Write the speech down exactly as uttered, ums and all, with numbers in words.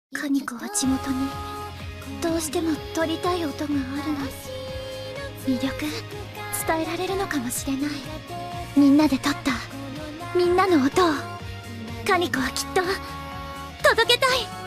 カニコは地元にどうしても撮りたい音があるの。魅力伝えられるのかもしれない。みんなで撮ったみんなの音をカニコはきっと届けたい。